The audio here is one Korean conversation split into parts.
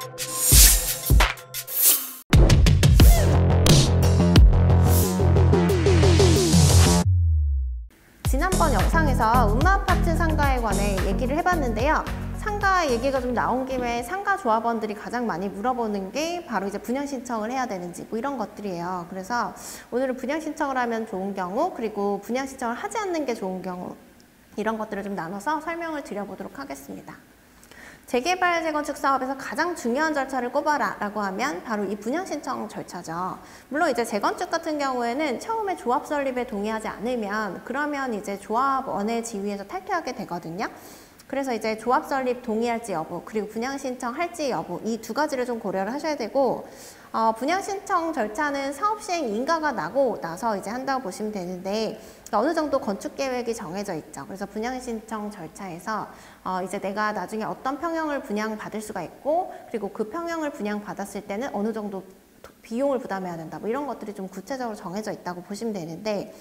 지난번 영상에서 음마아파트 상가에 관해 얘기를 해봤는데요. 상가 얘기가 좀 나온 김에 상가 조합원들이 가장 많이 물어보는 게 바로 이제 분양 신청을 해야 되는지 뭐 이런 것들이에요. 그래서 오늘은 분양 신청을 하면 좋은 경우, 그리고 분양 신청을 하지 않는 게 좋은 경우, 이런 것들을 좀 나눠서 설명을 드려보도록 하겠습니다. 재개발 재건축 사업에서 가장 중요한 절차를 꼽아라 라고 하면 바로 이 분양 신청 절차죠. 물론 이제 재건축 같은 경우에는 처음에 조합 설립에 동의하지 않으면 그러면 이제 조합원의 지위에서 탈퇴하게 되거든요. 그래서 이제 조합 설립 동의할지 여부, 그리고 분양 신청할지 여부, 이 두 가지를 좀 고려를 하셔야 되고, 분양 신청 절차는 사업 시행 인가가 나고 나서 이제 한다고 보시면 되는데, 어느 정도 건축 계획이 정해져 있죠. 그래서 분양 신청 절차에서 이제 내가 나중에 어떤 평형을 분양받을 수가 있고, 그리고 그 평형을 분양받았을 때는 어느 정도 비용을 부담해야 된다. 뭐 이런 것들이 좀 구체적으로 정해져 있다고 보시면 되는데,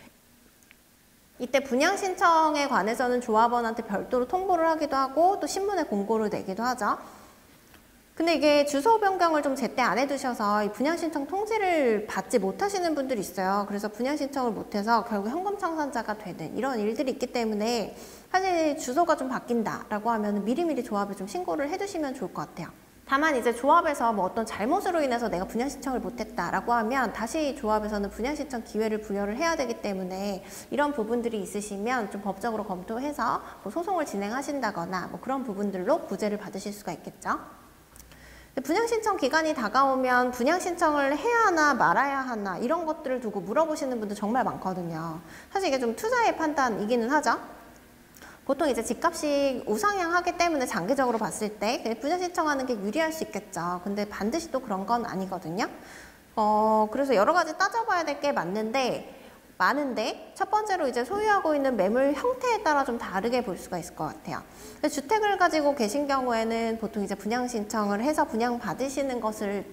이때 분양 신청에 관해서는 조합원한테 별도로 통보를 하기도 하고 또 신문에 공고를 내기도 하죠. 근데 이게 주소 변경을 좀 제때 안 해두셔서 이 분양 신청 통지를 받지 못하시는 분들이 있어요. 그래서 분양 신청을 못해서 결국 현금 청산자가 되는 이런 일들이 있기 때문에 사실 주소가 좀 바뀐다라고 하면 미리미리 조합에 좀 신고를 해두시면 좋을 것 같아요. 다만 이제 조합에서 뭐 어떤 잘못으로 인해서 내가 분양 신청을 못했다라고 하면 다시 조합에서는 분양 신청 기회를 부여를 해야 되기 때문에 이런 부분들이 있으시면 좀 법적으로 검토해서 뭐 소송을 진행하신다거나 뭐 그런 부분들로 구제를 받으실 수가 있겠죠. 분양 신청 기간이 다가오면 분양 신청을 해야 하나 말아야 하나 이런 것들을 두고 물어보시는 분들 정말 많거든요. 사실 이게 좀 투자의 판단이기는 하죠. 보통 이제 집값이 우상향하기 때문에 장기적으로 봤을 때 분양 신청하는 게 유리할 수 있겠죠. 근데 반드시 또 그런 건 아니거든요. 그래서 여러 가지 따져봐야 될 게 많은데 첫 번째로 이제 소유하고 있는 매물 형태에 따라 좀 다르게 볼 수가 있을 것 같아요. 주택을 가지고 계신 경우에는 보통 이제 분양 신청을 해서 분양 받으시는 것을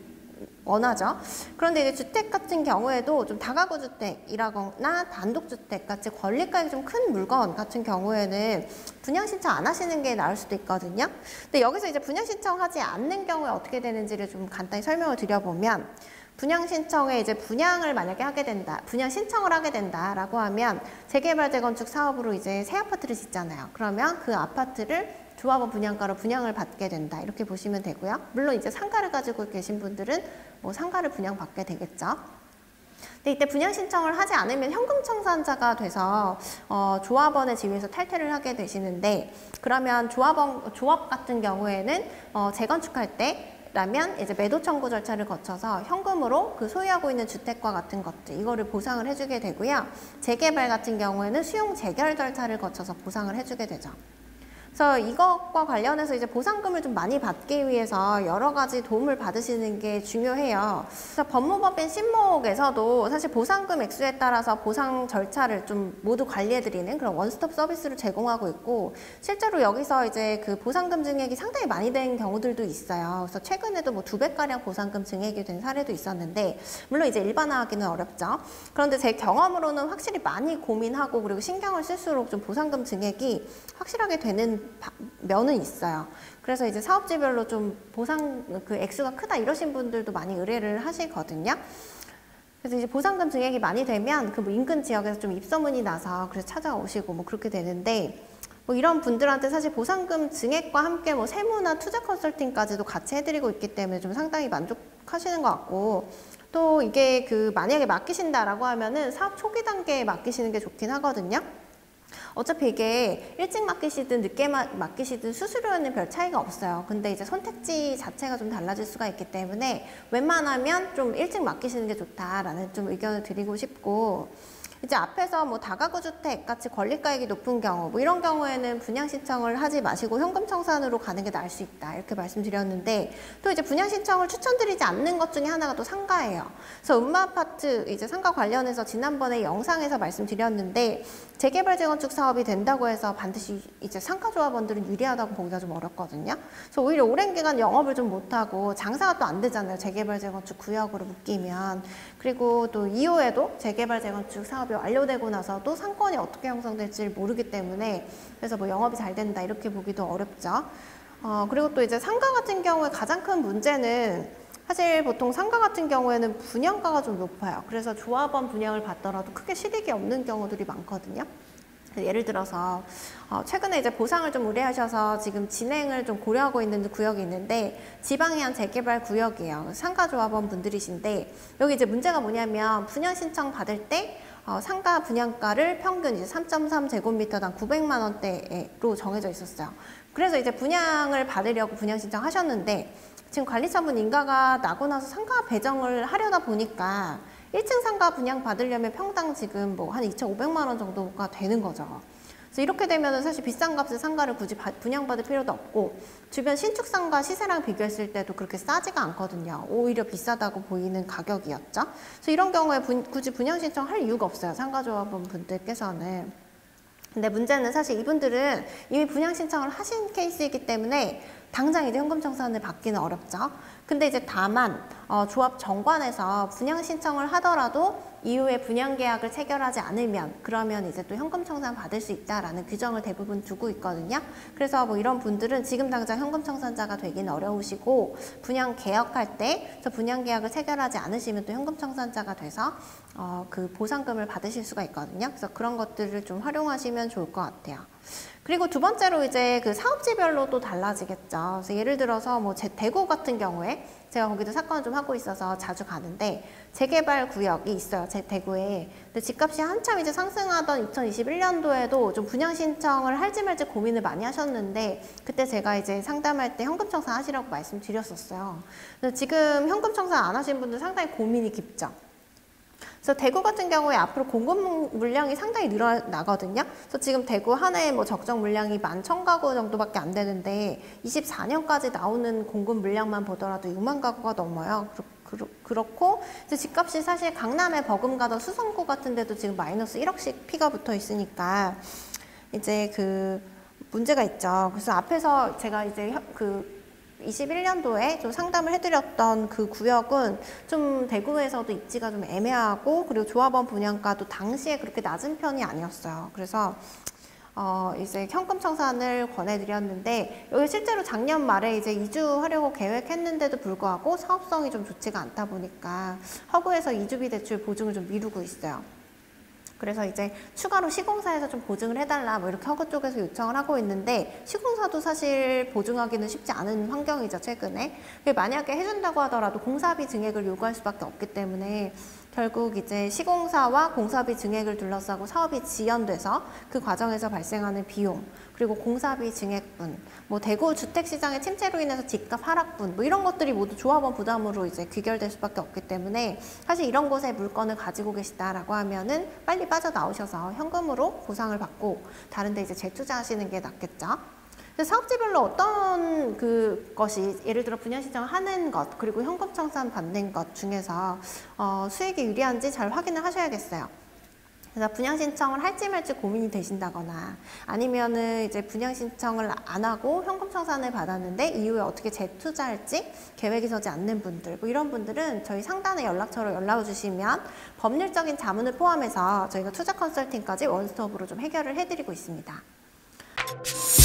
원하죠. 그런데 이제 주택 같은 경우에도 좀 다가구 주택이라거나 단독주택 같이 권리가액이 좀 큰 물건 같은 경우에는 분양 신청 안 하시는 게 나을 수도 있거든요. 근데 여기서 이제 분양 신청하지 않는 경우에 어떻게 되는지를 좀 간단히 설명을 드려보면, 분양 신청에 이제 분양을 만약에 하게 된다, 분양 신청을 하게 된다라고 하면 재개발 재건축 사업으로 이제 새 아파트를 짓잖아요. 그러면 그 아파트를 조합원 분양가로 분양을 받게 된다, 이렇게 보시면 되고요. 물론 이제 상가를 가지고 계신 분들은 뭐 상가를 분양받게 되겠죠. 근데 이때 분양 신청을 하지 않으면 현금 청산자가 돼서 조합원의 지위에서 탈퇴를 하게 되시는데, 그러면 조합 같은 경우에는 재건축할 때 라면 이제 매도 청구 절차를 거쳐서 현금으로 그 소유하고 있는 주택과 같은 것들 이거를 보상을 해주게 되고요. 재개발 같은 경우에는 수용 재결 절차를 거쳐서 보상을 해주게 되죠. 그래서 이것과 관련해서 이제 보상금을 좀 많이 받기 위해서 여러 가지 도움을 받으시는 게 중요해요. 그래서 법무법인 신목에서도 사실 보상금 액수에 따라서 보상 절차를 좀 모두 관리해드리는 그런 원스톱 서비스를 제공하고 있고, 실제로 여기서 이제 그 보상금 증액이 상당히 많이 된 경우들도 있어요. 그래서 최근에도 뭐 2배가량 보상금 증액이 된 사례도 있었는데, 물론 이제 일반화하기는 어렵죠. 그런데 제 경험으로는 확실히 많이 고민하고 그리고 신경을 쓸수록 좀 보상금 증액이 확실하게 되는 면은 있어요. 그래서 이제 사업지별로 좀 보상 그 액수가 크다 이러신 분들도 많이 의뢰를 하시거든요. 그래서 이제 보상금 증액이 많이 되면 그 뭐 인근 지역에서 좀 입소문이 나서 그래서 찾아오시고 뭐 그렇게 되는데, 뭐 이런 분들한테 사실 보상금 증액과 함께 뭐 세무나 투자 컨설팅까지도 같이 해드리고 있기 때문에 좀 상당히 만족하시는 것 같고, 또 이게 그 만약에 맡기신다라고 하면은 사업 초기 단계에 맡기시는 게 좋긴 하거든요. 어차피 이게 일찍 맡기시든 늦게 맡기시든 수수료에는 별 차이가 없어요. 근데 이제 선택지 자체가 좀 달라질 수가 있기 때문에 웬만하면 좀 일찍 맡기시는 게 좋다라는 좀 의견을 드리고 싶고, 이제 앞에서 뭐 다가구 주택 같이 권리가액이 높은 경우 뭐 이런 경우에는 분양 신청을 하지 마시고 현금 청산으로 가는 게 나을 수 있다 이렇게 말씀드렸는데, 또 이제 분양 신청을 추천드리지 않는 것 중에 하나가 또 상가예요. 그래서 음마아파트 이제 상가 관련해서 지난번에 영상에서 말씀드렸는데, 재개발 재건축 사업이 된다고 해서 반드시 이제 상가 조합원들은 유리하다고 보기가 좀 어렵거든요. 그래서 오히려 오랜 기간 영업을 좀 못하고 장사가 또 안 되잖아요. 재개발 재건축 구역으로 묶이면. 그리고 또 이후에도 재개발 재건축 사업이 완료되고 나서도 상권이 어떻게 형성될지 모르기 때문에, 그래서 뭐 영업이 잘 된다 이렇게 보기도 어렵죠. 그리고 또 이제 상가 같은 경우에 가장 큰 문제는 사실 보통 상가 같은 경우에는 분양가가 좀 높아요. 그래서 조합원 분양을 받더라도 크게 실익이 없는 경우들이 많거든요. 예를 들어서 최근에 이제 보상을 좀 의뢰하셔서 지금 진행을 좀 고려하고 있는 구역이 있는데 지방의 한 재개발 구역이에요. 상가 조합원 분들이신데 여기 이제 문제가 뭐냐면 분양 신청 받을 때 상가 분양가를 평균 이제 3.3제곱미터당 900만 원대로 정해져 있었어요. 그래서 이제 분양을 받으려고 분양 신청하셨는데 지금 관리처분 인가가 나고 나서 상가 배정을 하려다 보니까 1층 상가 분양 받으려면 평당 지금 뭐 한 2,500만 원 정도가 되는 거죠. 그래서 이렇게 되면 사실 비싼 값의 상가를 굳이 분양받을 필요도 없고 주변 신축 상가 시세랑 비교했을 때도 그렇게 싸지가 않거든요. 오히려 비싸다고 보이는 가격이었죠. 그래서 이런 경우에 굳이 분양 신청할 이유가 없어요. 상가조합원 분들께서는. 근데 문제는 사실 이분들은 이미 분양 신청을 하신 케이스이기 때문에 당장 이제 현금 청산을 받기는 어렵죠. 근데 이제 다만 조합 정관에서 분양 신청을 하더라도 이후에 분양 계약을 체결하지 않으면 그러면 이제 또 현금 청산 받을 수 있다라는 규정을 대부분 두고 있거든요. 그래서 뭐 이런 분들은 지금 당장 현금 청산자가 되기는 어려우시고 분양 계약할 때 저 분양 계약을 체결하지 않으시면 또 현금 청산자가 돼서 그 보상금을 받으실 수가 있거든요. 그래서 그런 것들을 좀 활용하시면 좋을 것 같아요. 그리고 두 번째로 이제 그 사업지별로 또 달라지겠죠. 그래서 예를 들어서 뭐 제 대구 같은 경우에 제가 거기도 사건을 좀 하고 있어서 자주 가는데 재개발 구역이 있어요. 제 대구에. 근데 집값이 한참 이제 상승하던 2021년도에도 좀 분양 신청을 할지 말지 고민을 많이 하셨는데 그때 제가 이제 상담할 때 현금 청산 하시라고 말씀드렸었어요. 근데 지금 현금 청산 안 하신 분들 상당히 고민이 깊죠. 그래서 대구 같은 경우에 앞으로 공급 물량이 상당히 늘어나거든요. 그래서 지금 대구 한 해에 뭐 적정 물량이 11,000가구 정도밖에 안 되는데 24년까지 나오는 공급 물량만 보더라도 6만 가구가 넘어요. 그렇고 이제 집값이 사실 강남에 버금가던 수성구 같은 데도 지금 마이너스 1억씩 피가 붙어 있으니까 이제 그 문제가 있죠. 그래서 앞에서 제가 이제 21년도에 좀 상담을 해드렸던 그 구역은 좀 대구에서도 입지가 좀 애매하고 그리고 조합원 분양가도 당시에 그렇게 낮은 편이 아니었어요. 그래서 이제 현금 청산을 권해드렸는데 여기 실제로 작년 말에 이제 이주하려고 계획했는데도 불구하고 사업성이 좀 좋지가 않다 보니까 허구에서 이주비 대출 보증을 좀 미루고 있어요. 그래서 이제 추가로 시공사에서 좀 보증을 해달라 뭐 이렇게 허구 쪽에서 요청을 하고 있는데 시공사도 사실 보증하기는 쉽지 않은 환경이죠, 최근에. 만약에 해준다고 하더라도 공사비 증액을 요구할 수밖에 없기 때문에 결국 이제 시공사와 공사비 증액을 둘러싸고 사업이 지연돼서 그 과정에서 발생하는 비용 그리고 공사비 증액분 뭐 대구 주택시장의 침체로 인해서 집값 하락분 뭐 이런 것들이 모두 조합원 부담으로 이제 귀결될 수밖에 없기 때문에 사실 이런 곳에 물건을 가지고 계시다라고 하면은 빨리 빠져나오셔서 현금으로 보상을 받고 다른 데 이제 재투자하시는 게 낫겠죠. 사업지별로 어떤 것이 예를 들어 분양 신청을 하는 것 그리고 현금 청산 받는 것 중에서 수익이 유리한지 잘 확인을 하셔야겠어요. 그래서 분양 신청을 할지 말지 고민이 되신다거나 아니면은 이제 분양 신청을 안 하고 현금 청산을 받았는데 이후에 어떻게 재투자할지 계획이 서지 않는 분들 뭐 이런 분들은 저희 상단의 연락처로 연락을 주시면 법률적인 자문을 포함해서 저희가 투자 컨설팅까지 원스톱으로 좀 해결을 해드리고 있습니다.